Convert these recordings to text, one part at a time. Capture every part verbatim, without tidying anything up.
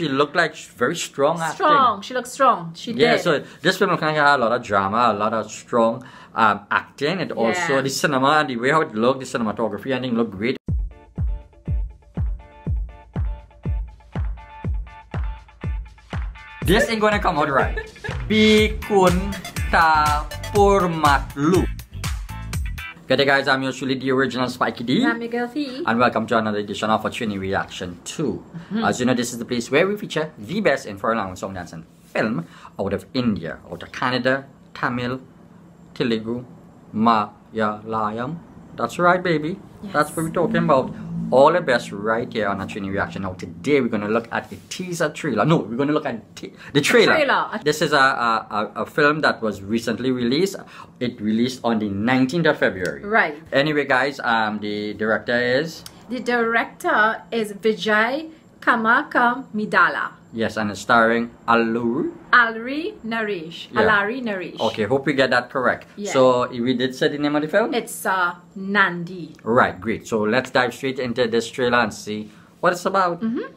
she looked like very strong acting. Strong. She looks strong. She Yeah, did. so this film kind of had a lot of drama, a lot of strong um, acting. It also, Yeah. the cinema and the way how it looked, the cinematography, I think looked great. This ain't gonna come out right. Bikun ta purmatlu. Good guys, I'm usually the original Spiky D. I'm Miguel T. And welcome to another edition of Trini Reaction two. Mm-hmm. As you know, this is the place where we feature the best in foreign language song, dance and film out of India, out of Canada, Tamil, Telugu, Malayalam. That's right, baby. Yes. That's what we're talking about. All the best right here on a Trini Reaction. Now today we're going to look at a teaser trailer. No, we're going to look at the trailer. trailer. This is a, a, a film that was recently released. It released on the nineteenth of February. Right. Anyway guys, um, the director is? The director is Vijay Kamaka Midala. Yes, and it's starring Alluri. Alari Naresh. Yeah. Alari Naresh. Okay, hope we get that correct. Yeah. So we did say the name of the film? It's uh, Nandi. Right, great. So let's dive straight into this trailer and see what it's about. Mm-hmm.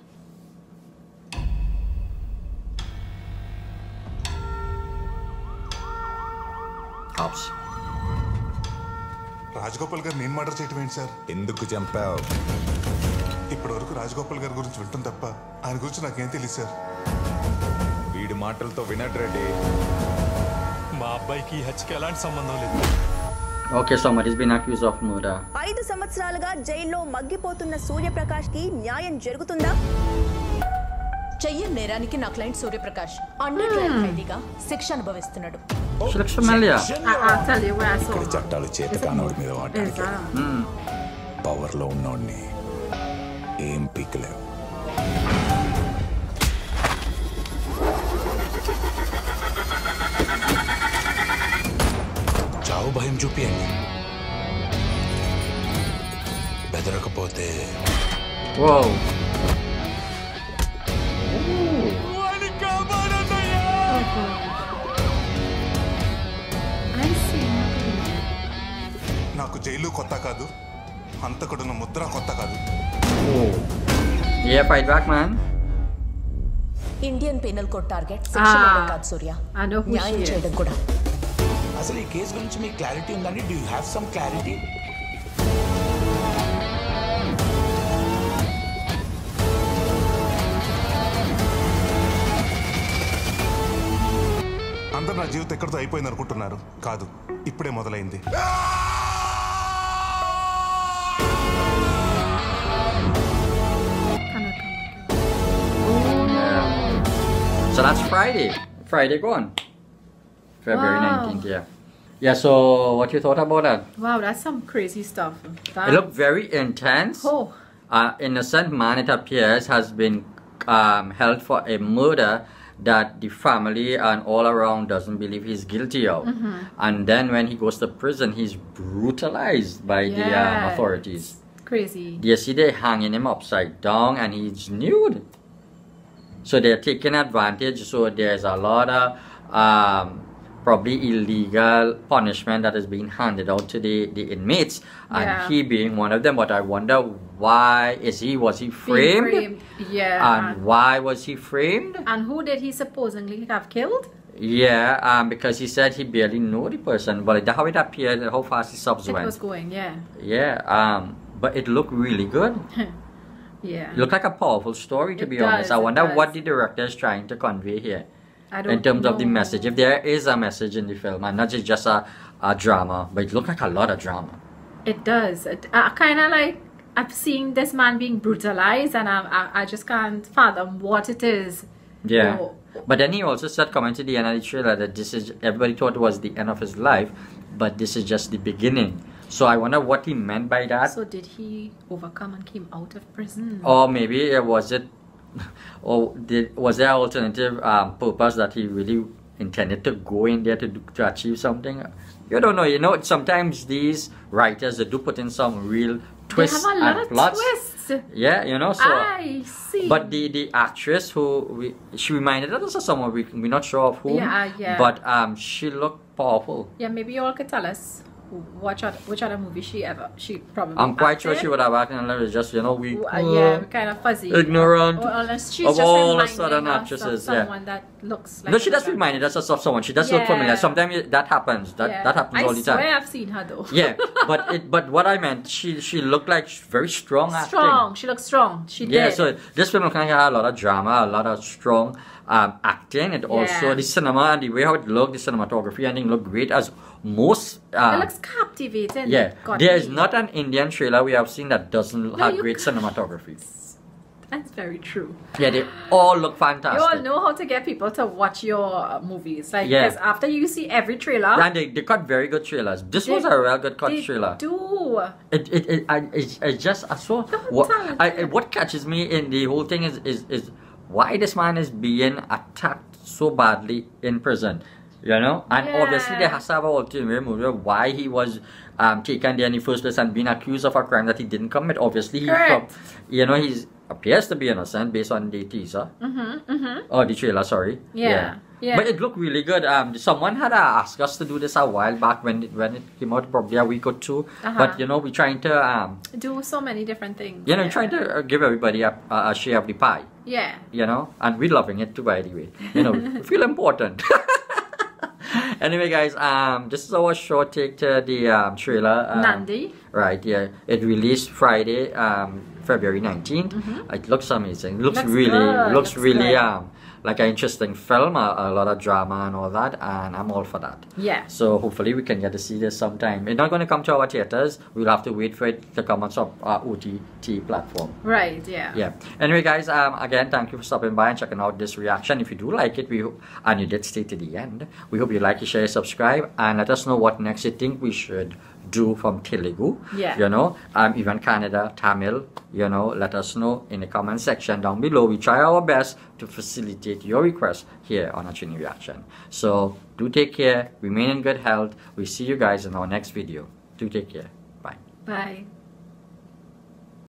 Hops. Rajagopal గారు నేను murder చేయటం ఏంటి sir? ఎందుకు చంపావు? ఇప్పటి వరకు రాజగోపాల్ గారి గురించి వింటాం తప్ప ఆయన గురించి నాకేం తెలియదు సార్. వీడి మాటలతో వినట్ రెడ్డి. మా అబ్బాయికి హత్యకి ఎలాంటి సంబంధం లేదు. Okay, somebody's been accused of murder. ఐదు సంవత్సరాలుగా జైల్లో మగ్గిపోతున్న సూర్యప్రకాష్ కి న్యాయం జరుగుతుందా? చెయ్యని నేరానికి నా క్లయింట్ సూర్యప్రకాష్ అండర్ ట్రయల్ ఖైదీగా శిక్ష అనుభవిస్తున్నాడు. She looks familiar. I- I'll tell you where I saw her. చట్టాలు చేత కానోడి మీద వాడడానికి Is, uh, Hmm. పవర్ లో ఉన్నోడిని ఏం పీకలేవు. చావు భయం చూపియండి, బెదరకపోతే Whoa. I see. నాకు జైలు కొత్త కాదు, హంతకుడున్న ముద్ర కొత్త కాదు. Oh. Yeah, fight back, man. Indian penal code target శిక్ష వేయడం కాదు సూర్య, I know who న్యాయం she is. చేయడం కూడా. అసలు ఈ కేసు గురించి మీకు క్లారిటీ ఉందండి? Do you have some clarity? అందరు నా జీవితం ఎక్కడితో అయిపోయింది అనుకుంటున్నారు. కాదు, ఇప్పుడే మొదలైంది. So that's Friday. Friday gone. February Wow. nineteenth, yeah. Yeah, so what you thought about that? Wow, that's some crazy stuff. That, It looked very intense. Oh. Uh, innocent man, it appears, has been um, held for a murder that the family and all around doesn't believe he's guilty of. Mm-hmm. And then when he goes to prison, he's brutalized by the um, Yes. authorities. Crazy. You see, they're hanging him upside down and he's nude. So they're taking advantage. So there's a lot of um, probably illegal punishment that is being handed out to the, the inmates, and Yeah. he being one of them. But I wonder, why is he, was he framed? Being framed. Yeah. And why was he framed? And who did he supposedly have killed? Yeah, um, because he said he barely knew the person. But how it appeared, how fast the subs It went. was going, yeah. Yeah, um, but it looked really good. Yeah. It looked like a powerful story, to It be does, honest. I it wonder what does. the director is trying to convey here. I don't In terms know. of the message, if there is a message in the film and not just, just a, a drama, but it looked like a lot of drama. It does. It, I kind of like, I've seen this man being brutalized, and I, I, I just can't fathom what it is. Yeah. Oh. But then he also said, coming to the end of the trailer, that this is, everybody thought it was the end of his life, but this is just the beginning. So I wonder what he meant by that. So did he overcome and came out of prison? Or maybe uh, was it, or did, was there an alternative um, purpose that he really intended to go in there to do, to achieve something? You don't know. You know, sometimes these writers, they do put in some real twists They have a lot and of plots. twists. Yeah, you know. So, I see. but the the actress who we, she reminded us of someone we we're not sure of who. Yeah, uh, yeah. But um, she looked powerful. Yeah, maybe you all could tell us watch out which other movie she ever she probably. I'm quite sure acted. she would have acted in it. Just, you know, we. Uh, yeah, kind of fuzzy. Ignorant Or, or unless she's of just all the reminding southern us actresses, of yeah. someone that looks like. No, she does another- remind us of someone. She does look Yeah. familiar. Sometimes that happens. That Yeah. that happens I all the time. swear I've seen her though. Yeah, but it but what I meant, she she looked like very strong acting. Strong. She looks strong. She Yeah, did. so this film kind of had a lot of drama, a lot of strong um, acting. It also Yeah. the cinema and the way how it looked, the cinematography, I think looked great as most. Um, it looks captivating. yeah, God, there is me. not an Indian trailer we have seen that doesn't have you great can't. cinematography. That's very true. Yeah, they all look fantastic. You all know how to get people to watch your uh, movies. Like, Yeah. because after you see every trailer, And they, they cut very good trailers. This they- was a real good cut they trailer. do. It it it, I, it, it just I saw Don't what tell it. I, I- what catches me in the whole thing is is is why this man is being attacked so badly in prison, you know, and obviously there Yeah. has to have a ulterior motive why he was um taken there in the first place and being accused of a crime that he didn't commit. Obviously, he Correct. from, you know he's appears to be innocent based on the teaser Mm-hmm. Mm-hmm. or the trailer. Sorry, Yeah. Yeah. But it looked really good. Um, someone had uh, asked us to do this a while back when it, when it came out, probably a week or two. Uh-huh. But you know, we're trying to um, Do so many different things. you know, yeah. trying to uh, give everybody a, a a share of the pie. Yeah. You know, and we're loving it too, by the way. You know, we feel important. Anyway, guys, um, this is our short take to the um, trailer. Um, Nandi. Right, yeah. It released Friday, um, February nineteenth. It looks amazing. It looks, Looks really, good, looks, looks really good. um like an interesting film, a, a lot of drama and all that, and I'm all for that. Yeah. So hopefully we can get to see this sometime. It's not going to come to our theaters. We'll have to wait for it to come on some uh, O T T platform. Right. Yeah. Yeah. Anyway, guys, um, again, thank you for stopping by and checking out this reaction. If you do like it, we hope, and you did stay to the end, we hope you like, you share, subscribe, and let us know what next you think we should do from Telugu. Yeah. You know, um, even Kannada, Tamil. You know, let us know in the comment section down below. We try our best to facilitate your requests here on Achini Reaction. So do take care, remain in good health. We see you guys in our next video. Do take care. Bye. Bye.